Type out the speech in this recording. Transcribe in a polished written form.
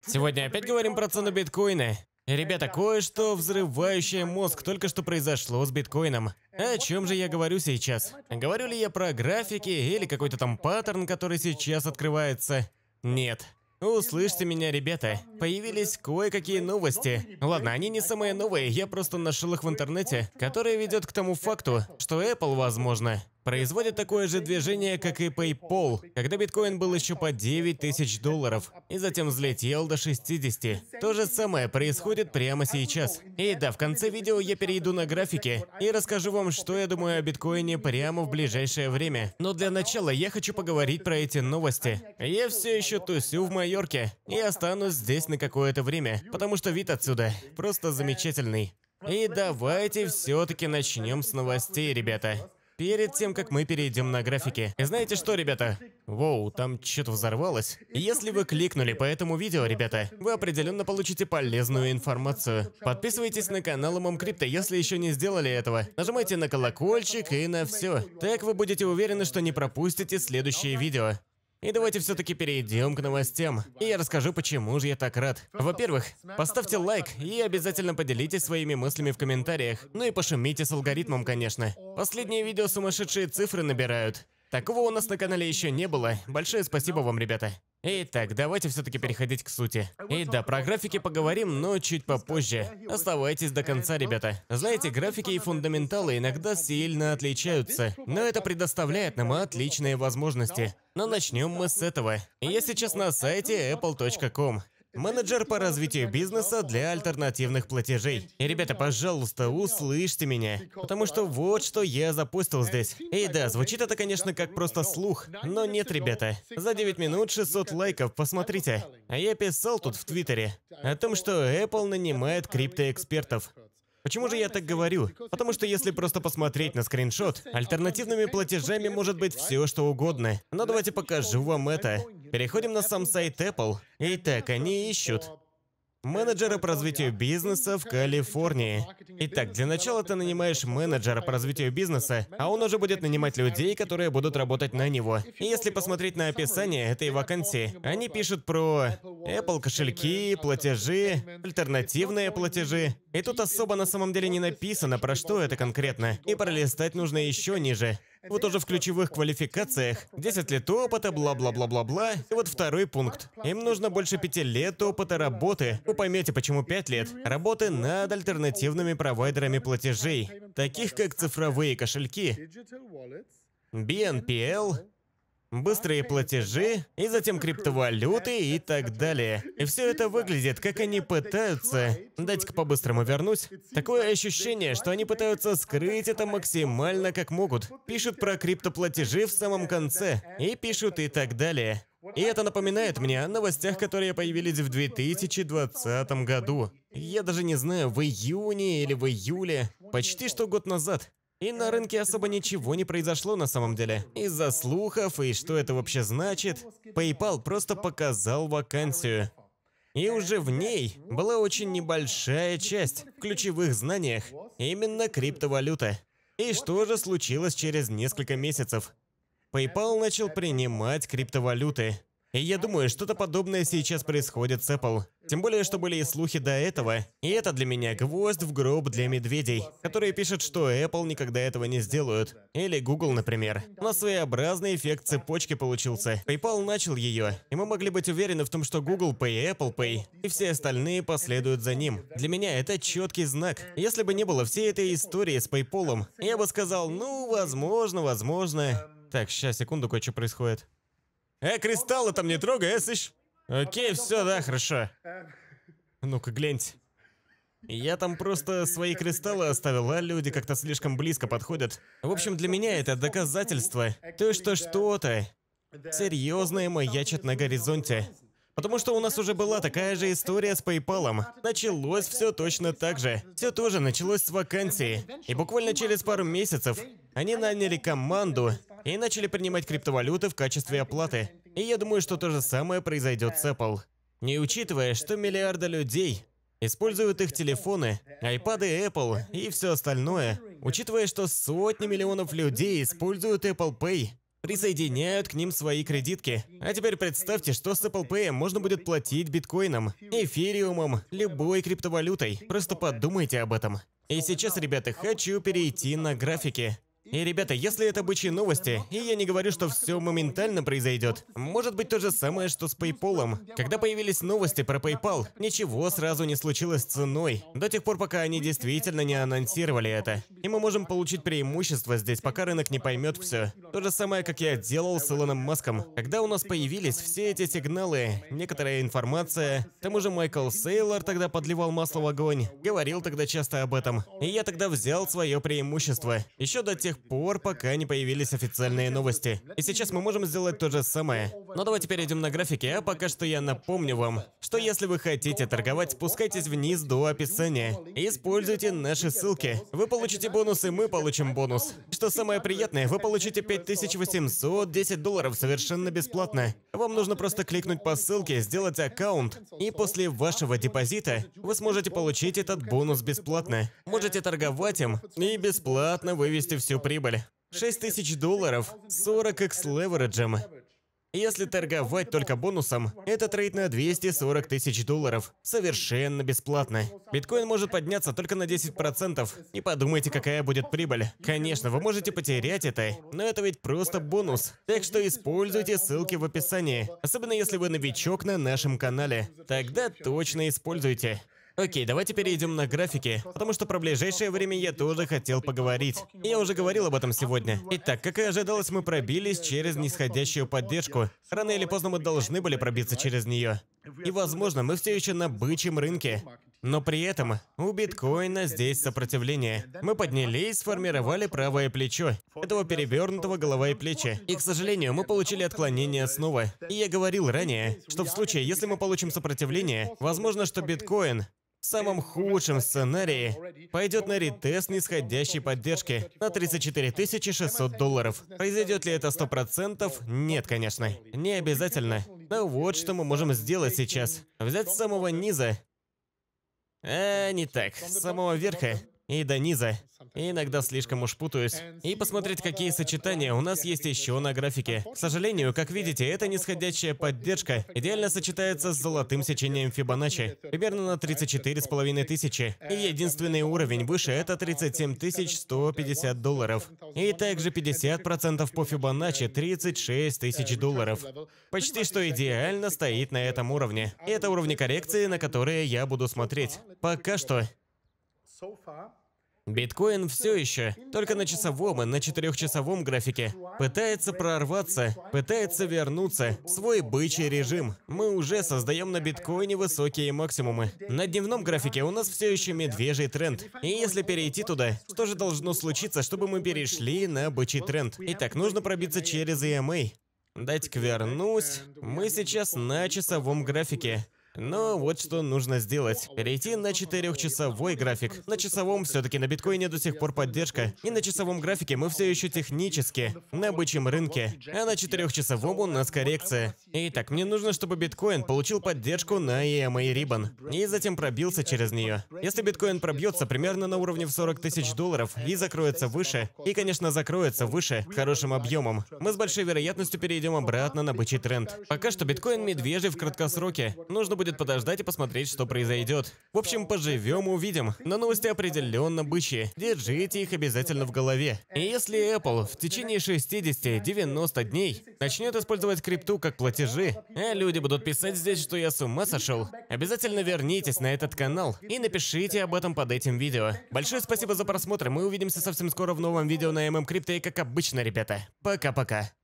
Сегодня опять говорим про цену биткоина. Ребята, кое-что взрывающее мозг только что произошло с биткоином. О чем же я говорю сейчас? Говорю ли я про графики или какой-то там паттерн, который сейчас открывается? Нет. Услышьте меня, ребята. Появились кое-какие новости. Ладно, они не самые новые, я просто нашел их в интернете, которые ведет к тому факту, что Apple, возможно, производит такое же движение, как и PayPal, когда биткоин был еще по 9000 долларов, и затем взлетел до 60. То же самое происходит прямо сейчас. И да, в конце видео я перейду на графики и расскажу вам, что я думаю о биткоине прямо в ближайшее время. Но для начала я хочу поговорить про эти новости. Я все еще тусю в Майорке и останусь здесь на какое-то время, потому что вид отсюда просто замечательный. И давайте все-таки начнем с новостей, ребята. Перед тем, как мы перейдем на графики. И знаете что, ребята? Воу, там что-то взорвалось. Если вы кликнули по этому видео, ребята, вы определенно получите полезную информацию. Подписывайтесь на канал Mom.Crypto, если еще не сделали этого. Нажимайте на колокольчик и на все. Так вы будете уверены, что не пропустите следующие видео. И давайте все-таки перейдем к новостям. И я расскажу, почему же я так рад. Во-первых, поставьте лайк и обязательно поделитесь своими мыслями в комментариях. Ну и пошумите с алгоритмом, конечно. Последние видео сумасшедшие цифры набирают. Такого у нас на канале еще не было. Большое спасибо вам, ребята. Итак, давайте все-таки переходить к сути. И да, про графики поговорим, но чуть попозже. Оставайтесь до конца, ребята. Знаете, графики и фундаменталы иногда сильно отличаются, но это предоставляет нам отличные возможности. Но начнем мы с этого. Я сейчас на сайте apple.com. Менеджер по развитию бизнеса для альтернативных платежей. И, ребята, пожалуйста, услышьте меня, потому что вот что я запустил здесь. И да, звучит это, конечно, как просто слух, но нет, ребята. За 9 минут 600 лайков, посмотрите. А я писал тут в Твиттере о том, что Apple нанимает криптоэкспертов. Почему же я так говорю? Потому что если просто посмотреть на скриншот, альтернативными платежами может быть все, что угодно. Но давайте покажу вам это. Переходим на сам сайт Apple. Итак, они ищут менеджера по развитию бизнеса в Калифорнии. Итак, для начала ты нанимаешь менеджера по развитию бизнеса, а он уже будет нанимать людей, которые будут работать на него. И если посмотреть на описание этой вакансии, они пишут про Apple кошельки, платежи, альтернативные платежи. И тут особо на самом деле не написано, про что это конкретно. И пролистать нужно еще ниже. Вот уже в ключевых квалификациях 10 лет опыта, бла-бла-бла-бла-бла. И вот второй пункт. Им нужно больше 5 лет опыта работы. Вы поймете, почему 5 лет. Работы над альтернативными провайдерами платежей, таких как цифровые кошельки, BNPL, быстрые платежи, и затем криптовалюты и так далее. И все это выглядит, как они пытаются... Дайте-ка по-быстрому вернусь. Такое ощущение, что они пытаются скрыть это максимально как могут. Пишут про криптоплатежи в самом конце. И пишут и так далее. И это напоминает мне о новостях, которые появились в 2020 году. Я даже не знаю, в июне или в июле. Почти что год назад. И на рынке особо ничего не произошло на самом деле. Из-за слухов и что это вообще значит, PayPal просто показал вакансию. И уже в ней была очень небольшая часть в ключевых знаниях, именно криптовалюта. И что же случилось через несколько месяцев? PayPal начал принимать криптовалюты. И я думаю, что-то подобное сейчас происходит с Apple. Тем более, что были и слухи до этого. И это для меня гвоздь в гроб для медведей, которые пишут, что Apple никогда этого не сделают. Или Google, например. У нас своеобразный эффект цепочки получился. PayPal начал ее, и мы могли быть уверены в том, что Google Pay, Apple Pay и все остальные последуют за ним. Для меня это четкий знак. Если бы не было всей этой истории с PayPal, я бы сказал, ну, возможно. Так, сейчас, секунду, кое-что происходит. Кристаллы там не трогай, слышь? Окей, все, да, хорошо. Ну-ка, гляньте. Я там просто свои кристаллы оставил, а люди как-то слишком близко подходят. В общем, для меня это доказательство. То, что что-то серьезное маячит на горизонте. Потому что у нас уже была такая же история с PayPal. Началось все точно так же. Все тоже началось с вакансии. И буквально через пару месяцев они наняли команду и начали принимать криптовалюты в качестве оплаты. И я думаю, что то же самое произойдет с Apple. Не учитывая, что миллиарды людей используют их телефоны, айпады Apple и все остальное. Учитывая, что сотни миллионов людей используют Apple Pay. присоединяют к ним свои кредитки. А теперь представьте, что с Apple Pay можно будет платить биткоином, эфириумом, любой криптовалютой. Просто подумайте об этом. И сейчас, ребята, хочу перейти на графики. И, ребята, если это бычьи новости, и я не говорю, что все моментально произойдет, может быть то же самое, что с PayPal. Когда появились новости про PayPal, ничего сразу не случилось с ценой, до тех пор, пока они действительно не анонсировали это. И мы можем получить преимущество здесь, пока рынок не поймет все. То же самое, как я делал с Илоном Маском. Когда у нас появились все эти сигналы, некоторая информация, к тому же Майкл Сейлор тогда подливал масло в огонь, говорил тогда часто об этом. И я тогда взял свое преимущество. Еще до тех пор, пока не появились официальные новости. И сейчас мы можем сделать то же самое. Но давайте перейдем на графики, а пока что я напомню вам, что если вы хотите торговать, спускайтесь вниз до описания. Используйте наши ссылки. Вы получите бонус, и мы получим бонус. Что самое приятное, вы получите 5810 долларов совершенно бесплатно. Вам нужно просто кликнуть по ссылке, сделать аккаунт, и после вашего депозита вы сможете получить этот бонус бесплатно. Можете торговать им и бесплатно вывести всю прибыль. 6000 долларов, 40x левериджем. Если торговать только бонусом, это трейд на 240 тысяч долларов. Совершенно бесплатно. Биткоин может подняться только на 10%. И подумайте, какая будет прибыль. Конечно, вы можете потерять это, но это ведь просто бонус. Так что используйте ссылки в описании. Особенно если вы новичок на нашем канале. Тогда точно используйте. Окей, давайте перейдем на графики, потому что про ближайшее время я тоже хотел поговорить. Я уже говорил об этом сегодня. Итак, как и ожидалось, мы пробились через нисходящую поддержку. Рано или поздно мы должны были пробиться через нее. И, возможно, мы все еще на бычьем рынке. Но при этом у биткоина здесь сопротивление. Мы поднялись, сформировали правое плечо. Этого перевернутого голова и плечи. И, к сожалению, мы получили отклонение снова. И я говорил ранее, что в случае, если мы получим сопротивление, возможно, что биткоин в самом худшем сценарии пойдет на ретест нисходящей поддержки на 34 600 долларов. Произойдет ли это 100%? Нет, конечно. Не обязательно. Но вот что мы можем сделать сейчас. Взять с самого низа. Не так. С самого верха и до низа. Иногда слишком уж путаюсь. И посмотреть, какие сочетания у нас есть еще на графике. К сожалению, как видите, эта нисходящая поддержка идеально сочетается с золотым сечением Фибоначчи. Примерно на 34,5 тысячи. И единственный уровень выше — это 37 150 долларов. И также 50% по Фибоначчи — 36 тысяч долларов. Почти что идеально стоит на этом уровне. И это уровни коррекции, на которые я буду смотреть. Пока что биткоин все еще, только на часовом и на 4-часовом графике, пытается прорваться, пытается вернуться в свой бычий режим. Мы уже создаем на биткоине высокие максимумы. На дневном графике у нас все еще медвежий тренд. И если перейти туда, что же должно случиться, чтобы мы перешли на бычий тренд? Итак, нужно пробиться через EMA. Дайте-ка вернусь. Мы сейчас на часовом графике. Но вот что нужно сделать. Перейти на 4-часовой график. На часовом все-таки на биткоине до сих пор поддержка. И на часовом графике мы все еще технически на бычьем рынке. А на 4-часовом у нас коррекция. Итак, мне нужно, чтобы биткоин получил поддержку на EMA Ribbon. И затем пробился через нее. Если биткоин пробьется примерно на уровне в 40 тысяч долларов и закроется выше, и, конечно, закроется выше хорошим объемом, мы с большой вероятностью перейдем обратно на бычий тренд. Пока что биткоин медвежий в краткосроке. Нужно будет подождать и посмотреть, что произойдет. В общем, поживем и увидим. Но новости определенно бычьи. Держите их обязательно в голове. И если Apple в течение 60-90 дней начнет использовать крипту как платежи, а люди будут писать здесь, что я с ума сошел, обязательно вернитесь на этот канал и напишите об этом под этим видео. Большое спасибо за просмотр. Мы увидимся совсем скоро в новом видео на MM Crypto. И как обычно, ребята, пока-пока.